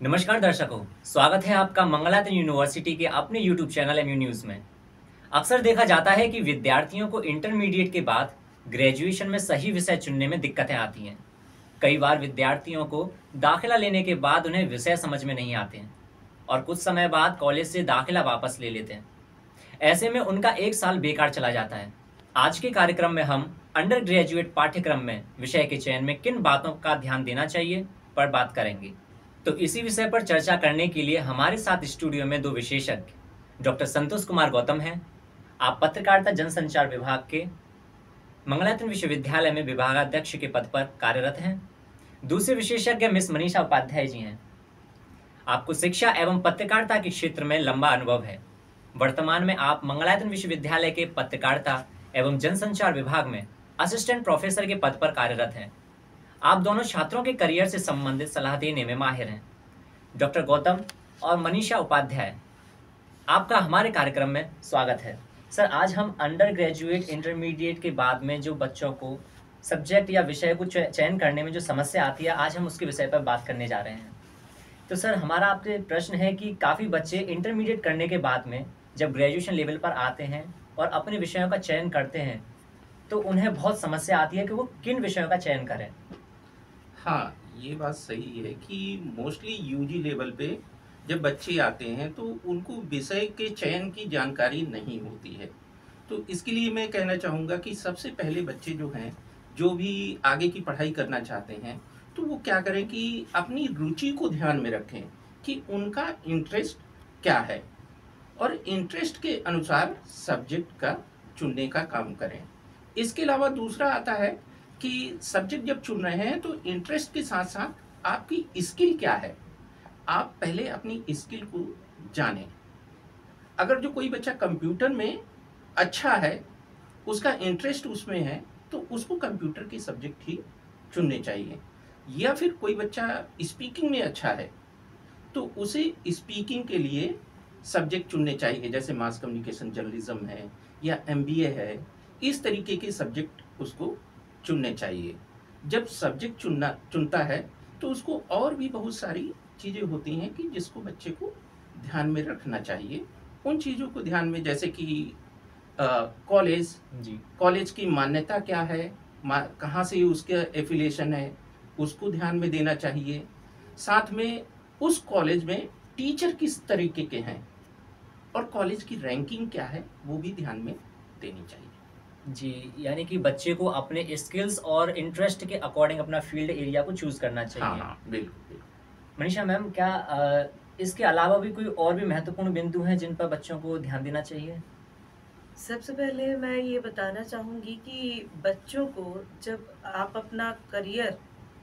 नमस्कार दर्शकों, स्वागत है आपका मंगलायतन यूनिवर्सिटी के अपने यूट्यूब चैनल एमयू न्यूज़ में। अक्सर देखा जाता है कि विद्यार्थियों को इंटरमीडिएट के बाद ग्रेजुएशन में सही विषय चुनने में दिक्कतें आती हैं। कई बार विद्यार्थियों को दाखिला लेने के बाद उन्हें विषय समझ में नहीं आते हैं और कुछ समय बाद कॉलेज से दाखिला वापस ले लेते हैं। ऐसे में उनका एक साल बेकार चला जाता है। आज के कार्यक्रम में हम अंडर ग्रेजुएट पाठ्यक्रम में विषय के चयन में किन बातों का ध्यान देना चाहिए पर बात करेंगे। तो इसी विषय पर चर्चा करने के लिए हमारे साथ स्टूडियो में दो विशेषज्ञ डॉक्टर संतोष कुमार गौतम हैं। आप पत्रकारिता जनसंचार विभाग के मंगलायतन विश्वविद्यालय में विभागाध्यक्ष के पद पर कार्यरत हैं। दूसरे विशेषज्ञ मिस मनीषा उपाध्याय जी हैं। आपको शिक्षा एवं पत्रकारिता के क्षेत्र में लंबा अनुभव है। वर्तमान में आप मंगलायतन विश्वविद्यालय के पत्रकारिता एवं जनसंचार विभाग में असिस्टेंट प्रोफेसर के पद पर कार्यरत हैं। आप दोनों छात्रों के करियर से संबंधित सलाह देने में माहिर हैं। डॉक्टर गौतम और मनीषा उपाध्याय, आपका हमारे कार्यक्रम में स्वागत है। सर, आज हम अंडर ग्रेजुएट इंटरमीडिएट के बाद में जो बच्चों को सब्जेक्ट या विषय को चयन करने में जो समस्या आती है, आज हम उसके विषय पर बात करने जा रहे हैं। तो सर, हमारा आपसे प्रश्न है कि काफ़ी बच्चे इंटरमीडिएट करने के बाद में जब ग्रेजुएशन लेवल पर आते हैं और अपने विषयों का चयन करते हैं तो उन्हें बहुत समस्या आती है कि वो किन विषयों का चयन करें। हाँ, ये बात सही है कि मोस्टली यूजी लेवल पे जब बच्चे आते हैं तो उनको विषय के चयन की जानकारी नहीं होती है। तो इसके लिए मैं कहना चाहूँगा कि सबसे पहले बच्चे जो हैं, जो भी आगे की पढ़ाई करना चाहते हैं, तो वो क्या करें कि अपनी रुचि को ध्यान में रखें कि उनका इंटरेस्ट क्या है और इंटरेस्ट के अनुसार सब्जेक्ट का चुनने का काम करें। इसके अलावा दूसरा आता है कि सब्जेक्ट जब चुन रहे हैं तो इंटरेस्ट के साथ साथ आपकी स्किल क्या है, आप पहले अपनी स्किल को जानें। अगर जो कोई बच्चा कंप्यूटर में अच्छा है, उसका इंटरेस्ट उसमें है, तो उसको कंप्यूटर के सब्जेक्ट ही चुनने चाहिए। या फिर कोई बच्चा स्पीकिंग में अच्छा है तो उसे स्पीकिंग के लिए सब्जेक्ट चुनने चाहिए, जैसे मास कम्युनिकेशन जर्नलिज्म है या एमबीए है। इस तरीके के सब्जेक्ट उसको चुनने चाहिए। जब सब्जेक्ट चुनता है तो उसको और भी बहुत सारी चीज़ें होती हैं कि जिसको बच्चे को ध्यान में रखना चाहिए। उन चीज़ों को ध्यान में, जैसे कि कॉलेज जी। कॉलेज की मान्यता क्या है, कहाँ से उसका एफिलिएशन है, उसको ध्यान में देना चाहिए। साथ में उस कॉलेज में टीचर किस तरीके के हैं और कॉलेज की रैंकिंग क्या है, वो भी ध्यान में देनी चाहिए। जी, यानी कि बच्चे को अपने स्किल्स और इंटरेस्ट के अकॉर्डिंग अपना फ़ील्ड एरिया को चूज़ करना हाँ, चाहिए। हाँ, बिल्कुल, बिल्कुल। मनीषा मैम, क्या इसके अलावा भी कोई और भी महत्वपूर्ण बिंदु हैं जिन पर बच्चों को ध्यान देना चाहिए? सबसे पहले मैं ये बताना चाहूँगी कि बच्चों को जब आप अपना करियर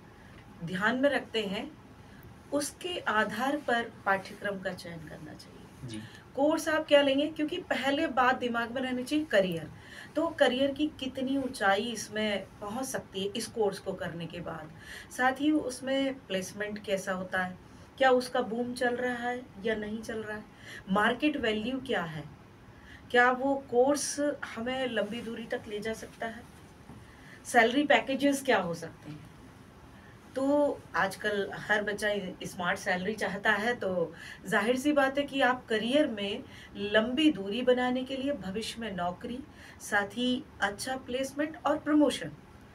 ध्यान में रखते हैं, उसके आधार पर पाठ्यक्रम का चयन करना चाहिए। जी। कोर्स आप क्या लेंगे, क्योंकि पहले बात दिमाग में रहनी चाहिए करियर। तो करियर की कितनी ऊंचाई इसमें पहुंच सकती है इस कोर्स को करने के बाद। साथ ही उसमें प्लेसमेंट कैसा होता है, क्या उसका बूम चल रहा है या नहीं चल रहा है, मार्केट वैल्यू क्या है, क्या वो कोर्स हमें लंबी दूरी तक ले जा सकता है, सैलरी पैकेजेस क्या हो सकते हैं। तो आजकल हर बच्चा स्मार्ट सैलरी चाहता है, तो जाहिर सी बात है कि आप करियर में लंबी दूरी बनाने के लिए भविष्य में नौकरी, साथ ही अच्छा प्लेसमेंट और प्रमोशन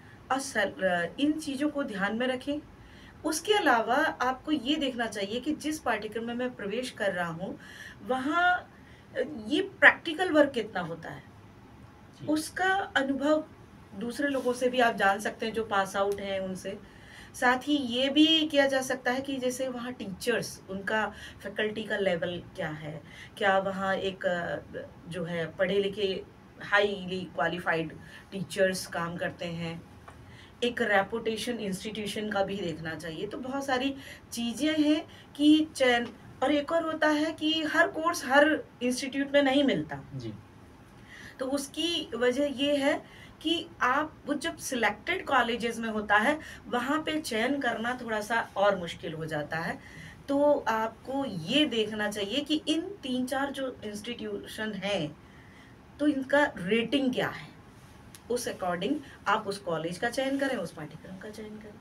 और इन चीज़ों को ध्यान में रखें। उसके अलावा आपको ये देखना चाहिए कि जिस पाठ्यक्रम में मैं प्रवेश कर रहा हूँ, वहाँ ये प्रैक्टिकल वर्क कितना होता है, जी। उसका अनुभव दूसरे लोगों से भी आप जान सकते हैं जो पास आउट हैं उनसे। साथ ही ये भी किया जा सकता है कि जैसे वहाँ टीचर्स, उनका फैकल्टी का लेवल क्या है, क्या वहाँ एक जो है पढ़े लिखे हाईली क्वालिफाइड टीचर्स काम करते हैं। एक रेपुटेशन इंस्टीट्यूशन का भी देखना चाहिए। तो बहुत सारी चीज़ें हैं कि चयन, और एक और होता है कि हर कोर्स हर इंस्टीट्यूट में नहीं मिलता। जी। तो उसकी वजह ये है कि आप वो जब सिलेक्टेड कॉलेजेस में होता है, वहाँ पे चयन करना थोड़ा सा और मुश्किल हो जाता है। तो आपको ये देखना चाहिए कि इन 3-4 जो इंस्टीट्यूशन हैं, तो इनका रेटिंग क्या है, उस अकॉर्डिंग आप उस कॉलेज का चयन करें, उस पाठ्यक्रम का चयन करें।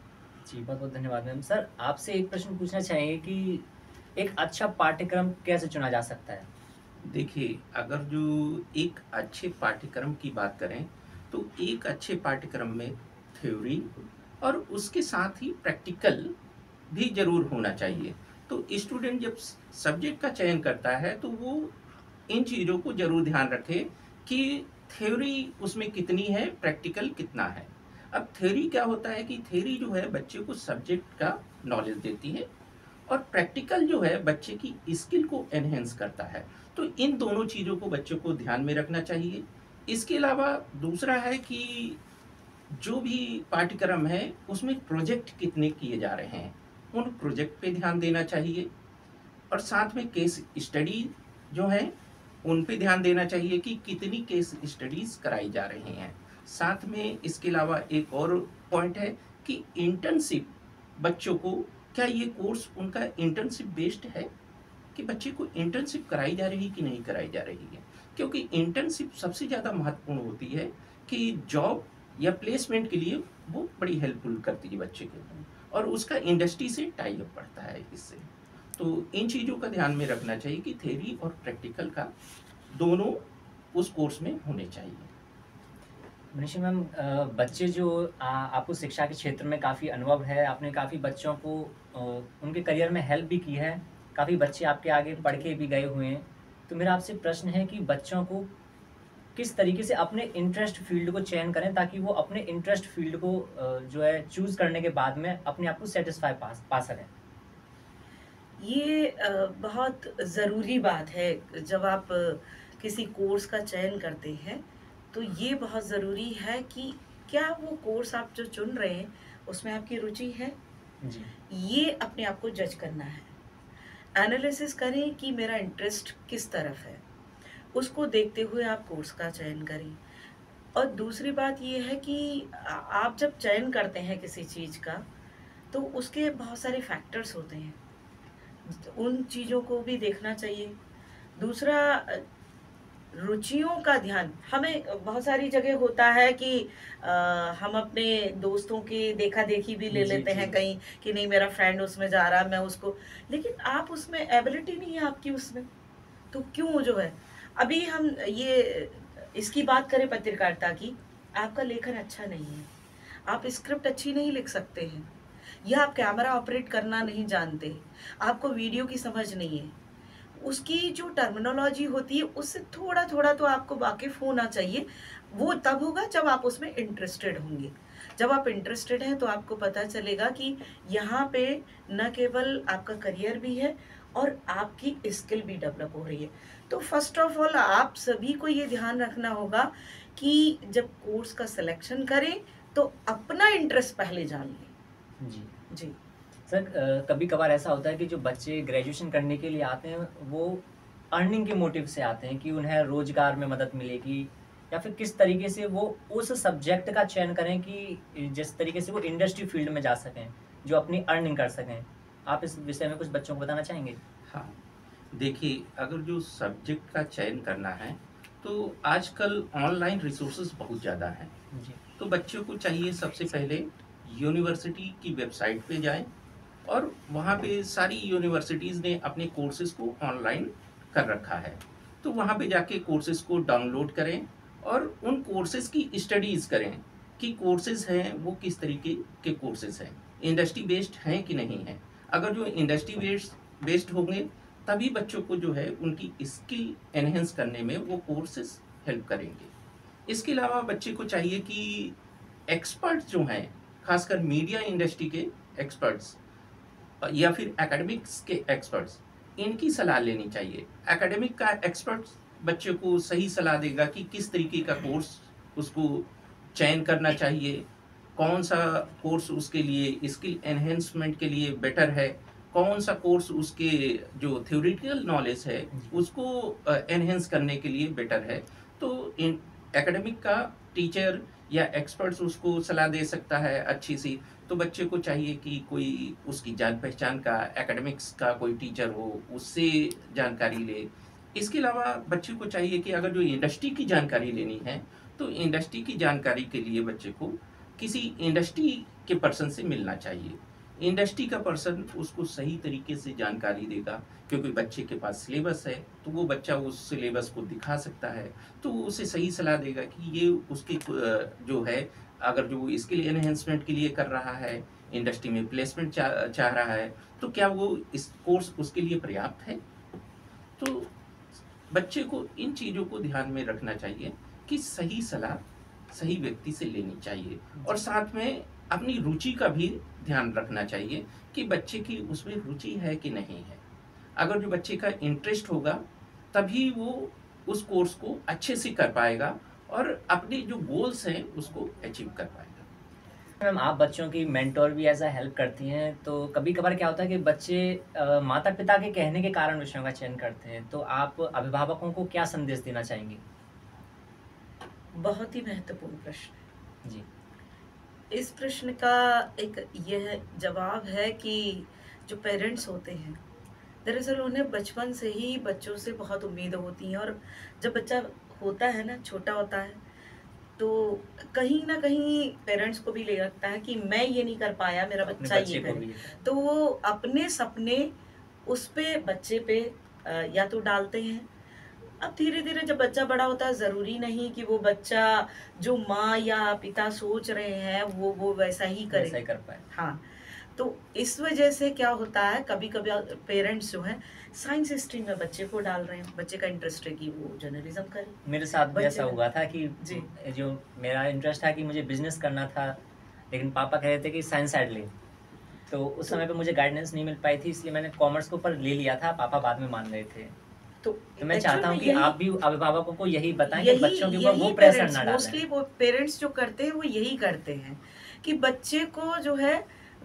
जी, बहुत-बहुत धन्यवाद मैम। सर, आपसे एक प्रश्न पूछना चाहेंगे कि एक अच्छा पाठ्यक्रम कैसे चुना जा सकता है? देखिए, अगर जो एक अच्छे पाठ्यक्रम की बात करें, तो एक अच्छे पाठ्यक्रम में थ्योरी और उसके साथ ही प्रैक्टिकल भी ज़रूर होना चाहिए। तो स्टूडेंट जब सब्जेक्ट का चयन करता है, तो वो इन चीज़ों को ज़रूर ध्यान रखे कि थ्योरी उसमें कितनी है, प्रैक्टिकल कितना है। अब थ्योरी क्या होता है कि थ्योरी जो है बच्चे को सब्जेक्ट का नॉलेज देती है और प्रैक्टिकल जो है बच्चे की स्किल को एनहेंस करता है। तो इन दोनों चीज़ों को बच्चों को ध्यान में रखना चाहिए। इसके अलावा दूसरा है कि जो भी पाठ्यक्रम है उसमें प्रोजेक्ट कितने किए जा रहे हैं, उन प्रोजेक्ट पे ध्यान देना चाहिए और साथ में केस स्टडी जो है उन पे ध्यान देना चाहिए कि कितनी केस स्टडीज कराई जा रही हैं। साथ में इसके अलावा एक और पॉइंट है कि इंटर्नशिप बच्चों को, क्या ये कोर्स उनका इंटर्नशिप बेस्ड है कि बच्चे को इंटर्नशिप कराई जा रही है कि नहीं कराई जा रही है। क्योंकि इंटर्नशिप सबसे ज़्यादा महत्वपूर्ण होती है कि जॉब या प्लेसमेंट के लिए वो बड़ी हेल्पफुल करती है बच्चे के लिए और उसका इंडस्ट्री से टाई अप पड़ता है इससे। तो इन चीज़ों का ध्यान में रखना चाहिए कि थ्योरी और प्रैक्टिकल का दोनों उस कोर्स में होने चाहिए। मनीषा मैम, बच्चे जो आपको शिक्षा के क्षेत्र में काफ़ी अनुभव है, आपने काफ़ी बच्चों को उनके करियर में हेल्प भी की है, काफ़ी बच्चे आपके आगे पढ़ के भी गए हुए हैं। तो मेरा आपसे प्रश्न है कि बच्चों को किस तरीके से अपने इंटरेस्ट फ़ील्ड को चयन करें ताकि वो अपने इंटरेस्ट फ़ील्ड को जो है चूज़ करने के बाद में अपने आप को सैटिस्फाई पा पा सकें? ये बहुत ज़रूरी बात है जब आप किसी कोर्स का चयन करते हैं, तो ये बहुत ज़रूरी है कि क्या वो कोर्स आप जो चुन रहे हैं, उसमें आपकी रुचि है? जी, ये अपने आप को जज करना है। एनालिसिस करें कि मेरा इंटरेस्ट किस तरफ है, उसको देखते हुए आप कोर्स का चयन करें। और दूसरी बात ये है कि आप जब चयन करते हैं किसी चीज़ का, तो उसके बहुत सारे फैक्टर्स होते हैं। उन चीज़ों को भी देखना चाहिए। दूसरा रुचियों का ध्यान हमें बहुत सारी जगह होता है कि अ, हम अपने दोस्तों की देखा-देखी भी ले जी, लेते जी। हैं कहीं कि नहीं मेरा फ्रेंड उसमें जा रहा है, मैं उसको लेकिन आप उसमें एबिलिटी नहीं है आपकी उसमें, तो क्यों जो है अभी हम ये इसकी बात करें पत्रकारिता की, आपका लेखन अच्छा नहीं है, आप स्क्रिप्ट अच्छी नहीं लिख सकते हैं या आप कैमरा ऑपरेट करना नहीं जानते, आपको वीडियो की समझ नहीं है। उसकी जो टर्मिनोलॉजी होती है उससे थोड़ा-थोड़ा तो आपको वाकिफ़ होना चाहिए। वो तब होगा जब आप उसमें इंटरेस्टेड होंगे। जब आप इंटरेस्टेड हैं तो आपको पता चलेगा कि यहाँ पे न केवल आपका करियर भी है और आपकी स्किल भी डेवलप हो रही है। तो फर्स्ट ऑफ ऑल आप सभी को ये ध्यान रखना होगा कि जब कोर्स का सिलेक्शन करें तो अपना इंटरेस्ट पहले जान लें। जी। जी। सर, कभी-कभार ऐसा होता है कि जो बच्चे ग्रेजुएशन करने के लिए आते हैं, वो अर्निंग के मोटिव से आते हैं कि उन्हें रोज़गार में मदद मिलेगी या फिर किस तरीके से वो उस सब्जेक्ट का चयन करें कि जिस तरीके से वो इंडस्ट्री फ़ील्ड में जा सकें, जो अपनी अर्निंग कर सकें। आप इस विषय में कुछ बच्चों को बताना चाहेंगे? हाँ, देखिए, अगर जो सब्जेक्ट का चयन करना है, तो आजकल ऑनलाइन रिसोर्सेज़ बहुत ज़्यादा हैं। जी, तो बच्चों को चाहिए सबसे पहले यूनिवर्सिटी की वेबसाइट पे जाएँ और वहाँ पे सारी यूनिवर्सिटीज़ ने अपने कोर्सेज़ को ऑनलाइन कर रखा है। तो वहाँ पे जाके कोर्सेज़ को डाउनलोड करें और उन कोर्सेज़ की स्टडीज़ करें कि कोर्सेज़ हैं वो किस तरीके के कोर्सेज़ हैं, इंडस्ट्री बेस्ड हैं कि नहीं हैं। अगर जो इंडस्ट्री बेस्ड होंगे, तभी बच्चों को जो है उनकी स्किल एनहांस करने में वो कोर्सेज़ हेल्प करेंगे। इसके अलावा बच्चे को चाहिए कि एक्सपर्ट्स जो हैं, खासकर मीडिया इंडस्ट्री के एक्सपर्ट्स या फिर एकेडमिक्स के एक्सपर्ट्स, इनकी सलाह लेनी चाहिए। एकेडमिक का एक्सपर्ट्स बच्चे को सही सलाह देगा कि किस तरीके का कोर्स उसको चयन करना चाहिए, कौन-सा कोर्स उसके लिए स्किल एनहांसमेंट के लिए बेटर है, कौन-सा कोर्स उसके जो थ्योरेटिकल नॉलेज है, जी। उसको एनहांस करने के लिए बेटर है। तो इन एकेडमिक का टीचर या एक्सपर्ट्स उसको सलाह दे सकता है अच्छी-सी। तो बच्चे को चाहिए कि कोई उसकी जान-पहचान का एकेडमिक्स का कोई टीचर हो, उससे जानकारी ले। इसके अलावा बच्चे को चाहिए कि अगर जो इंडस्ट्री की जानकारी लेनी है, तो इंडस्ट्री की जानकारी के लिए बच्चे को किसी इंडस्ट्री के पर्सन से मिलना चाहिए। इंडस्ट्री का पर्सन उसको सही तरीके से जानकारी देगा, क्योंकि बच्चे के पास सिलेबस है तो वो बच्चा उस सिलेबस को दिखा सकता है, तो वो उसे सही सलाह देगा कि ये उसके जो है, अगर जो स्किल एनहेंसमेंट के लिए कर रहा है, इंडस्ट्री में प्लेसमेंट चाह रहा है, तो क्या वो इस कोर्स उसके लिए पर्याप्त है। तो बच्चे को इन चीज़ों को ध्यान में रखना चाहिए कि सही सलाह सही व्यक्ति से लेनी चाहिए, और साथ में अपनी रुचि का भी ध्यान रखना चाहिए कि बच्चे की उसमें रुचि है कि नहीं है। अगर जो बच्चे का इंटरेस्ट होगा तभी वो उस कोर्स को अच्छे से कर पाएगा और अपने जो गोल्स हैं उसको अचीव कर पाएगा। मैम, आप बच्चों की मेंटोर भी ऐसा हेल्प करती हैं, तो कभी कभार क्या होता है कि बच्चे माता पिता के कहने के कारण विषयों का चयन करते हैं, तो आप अभिभावकों को क्या संदेश देना चाहेंगे? बहुत ही महत्वपूर्ण प्रश्न। जी। इस प्रश्न का एक यह जवाब है कि जो पेरेंट्स होते हैं, दरअसल उन्हें बचपन से ही बच्चों से बहुत उम्मीदें होती हैं, और जब बच्चा होता है ना, छोटा होता है, तो कहीं ना कहीं पेरेंट्स को भी लगता है कि मैं ये नहीं कर पाया, मेरा अपने बच्चा ये बच्चे को करे। भी। तो वो अपने सपने उस पे, बच्चे पे या तो डालते हैं। अब धीरे धीरे जब बच्चा बड़ा होता है, जरूरी नहीं कि वो बच्चा जो माँ या पिता सोच रहे हैं वो वैसा ही करे। वैसा ही कर पाए। हाँ, तो इस वजह से क्या होता है, कभी कभी पेरेंट्स जो हैं साइंस स्ट्रीम में बच्चे को डाल रहे हैं, बच्चे का इंटरेस्ट है कि वो जर्नलिज्म करे। मेरे साथ भी बच्चे ऐसा में- हुआ था कि जी। जो मेरा इंटरेस्ट था कि मुझे बिजनेस करना था, लेकिन पापा कह रहे थे कि साइंस साइड ले। तो उस तो- समय पे मुझे गाइडेंस नहीं मिल पाई थी, इसलिए मैंने कॉमर्स के ऊपर ले लिया था। पापा बाद में मान गए थे। तो तो मैं चाहता हूँ कि आप भी अभिभावकों को यही बताएं कि बच्चों के ऊपर वो प्रेशर ना मोस्टली डालें। वो पेरेंट्स जो करते हैं वो यही करते हैं कि बच्चे को जो है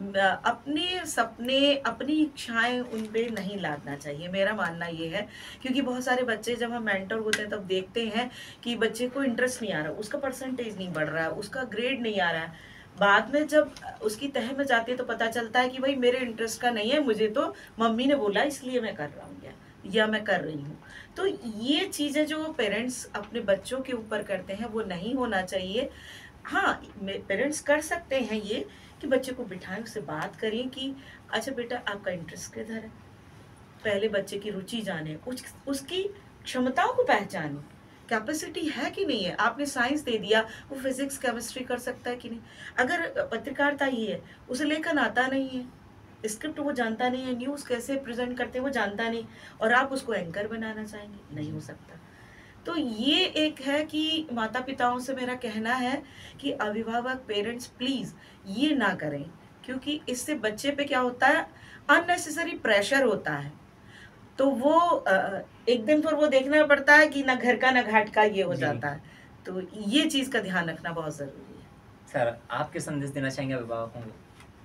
अपने सपने, अपनी इच्छाएं उन पे नहीं लादना चाहिए। मेरा मानना ये है, क्योंकि बहुत सारे बच्चे जब हम मेंटर होते हैं तब देखते हैं कि बच्चे को इंटरेस्ट नहीं आ रहा, उसका परसेंटेज नहीं बढ़ रहा है, उसका ग्रेड नहीं आ रहा है। बाद में जब उसकी तह में जाती है तो पता चलता है कि भाई मेरे इंटरेस्ट का नहीं है, मुझे तो मम्मी ने बोला इसलिए मैं कर रहा हूँ या मैं कर रही हूँ। तो ये चीजें जो पेरेंट्स अपने बच्चों के ऊपर करते हैं वो नहीं होना चाहिए। हाँ, पेरेंट्स कर सकते हैं ये कि बच्चे को बिठाएं, उससे बात करें कि अच्छा बेटा आपका इंटरेस्ट किधर है, पहले बच्चे की रुचि जाने, उसकी क्षमताओं को पहचाने, कैपेसिटी है कि नहीं है। आपने साइंस दे दिया, वो फिजिक्स केमिस्ट्री कर सकता है कि नहीं। अगर पत्रकारिता ही है, उसे लेखन आता नहीं है, स्क्रिप्ट वो जानता नहीं है, न्यूज़ कैसे प्रेजेंट करते हैं वो जानता नहीं, और आप उसको एंकर बनाना चाहेंगे, नहीं हो सकता। तो ये एक है कि माता पिताओं से मेरा कहना है कि अभिभावक, पेरेंट्स प्लीज ये ना करें, क्योंकि इससे बच्चे पे क्या होता है, अननेसेसरी प्रेशर होता है। तो वो एक दिन फिर वो देखना पड़ता है कि ना घर का ना घाट का, ये हो जी। जाता है। तो ये चीज का ध्यान रखना बहुत जरूरी है। सर, आप क्या संदेश देना चाहेंगे अभिभावकों को?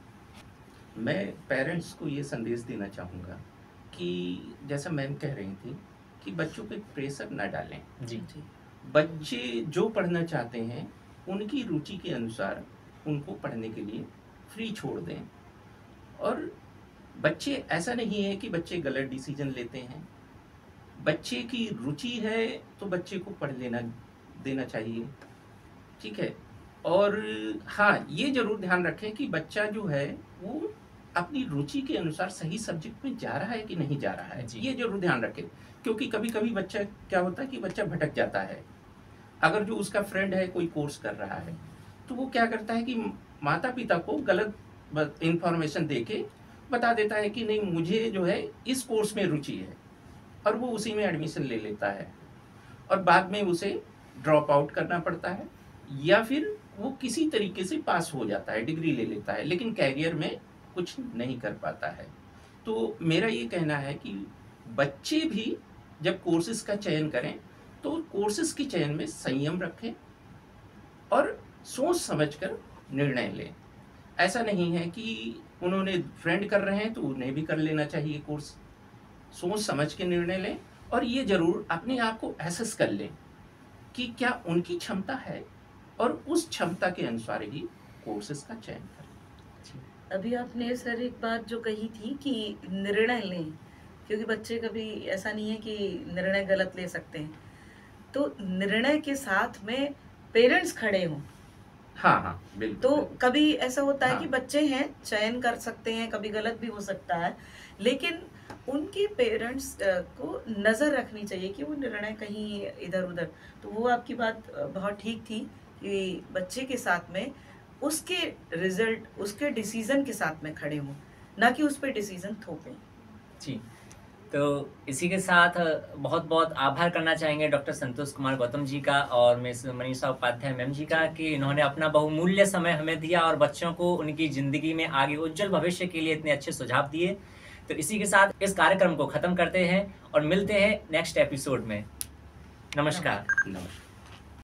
मैं पेरेंट्स को ये संदेश देना चाहूँगा कि जैसा मैम कह रही थी कि बच्चों पे प्रेशर ना डालें। जी। जी। बच्चे जो पढ़ना चाहते हैं उनकी रुचि के अनुसार उनको पढ़ने के लिए फ्री छोड़ दें। और बच्चे, ऐसा नहीं है कि बच्चे गलत डिसीजन लेते हैं। बच्चे की रुचि है तो बच्चे को पढ़ लेना देना चाहिए, ठीक है। और हाँ, ये जरूर ध्यान रखें कि बच्चा जो है वो अपनी रुचि के अनुसार सही सब्जेक्ट में जा रहा है कि नहीं जा रहा है, जी। ये जरूर ध्यान रखें। क्योंकि कभी कभी बच्चा क्या होता है कि बच्चा भटक जाता है। अगर जो उसका फ्रेंड है कोई कोर्स कर रहा है तो वो क्या करता है कि माता पिता को गलत इंफॉर्मेशन दे के बता देता है कि नहीं, मुझे जो है इस कोर्स में रुचि है, और वो उसी में एडमिशन ले लेता है, और बाद में उसे ड्रॉप आउट करना पड़ता है, या फिर वो किसी तरीके से पास हो जाता है, डिग्री ले लेता है, लेकिन कैरियर में कुछ नहीं कर पाता है। तो मेरा ये कहना है कि बच्चे भी जब कोर्सेज का चयन करें तो कोर्सेज के चयन में संयम रखें और सोच समझकर निर्णय लें। ऐसा नहीं है कि उन्होंने फ्रेंड कर रहे हैं तो उन्हें भी कर लेना चाहिए कोर्स। सोच समझ के निर्णय लें, और ये जरूर अपने आप को एसेस कर लें कि क्या उनकी क्षमता है, और उस क्षमता के अनुसार ही कोर्सेज का चयन करें। अभी आपने सर एक बात जो कही थी कि निर्णय लें, क्योंकि बच्चे कभी ऐसा नहीं है कि निर्णय गलत ले सकते हैं, तो निर्णय के साथ में पेरेंट्स खड़े हों हाँ हाँ तो बिल्कुल। कभी ऐसा होता है कि हाँ बच्चे हैं, चयन कर सकते हैं, कभी गलत भी हो सकता है, लेकिन उनके पेरेंट्स को नज़र रखनी चाहिए कि वो निर्णय कहीं इधर-उधर। तो वो आपकी बात बहुत ठीक थी कि बच्चे के साथ में उसके रिज़ल्ट, उसके डिसीज़न के साथ में खड़े हों, ना कि उस पे डिसीज़न थोपें। जी। तो इसी के साथ बहुत-बहुत आभार करना चाहेंगे डॉक्टर संतोष कुमार गौतम जी का और मिस मनीषा उपाध्याय मैम जी का जी, कि इन्होंने अपना बहुमूल्य समय हमें दिया और बच्चों को उनकी ज़िंदगी में आगे उज्जवल भविष्य के लिए इतने अच्छे सुझाव दिए। तो इसी के साथ इस कार्यक्रम को ख़त्म करते हैं और मिलते हैं नेक्स्ट एपिसोड में। नमस्कार। नमस्कार। नमस्कार।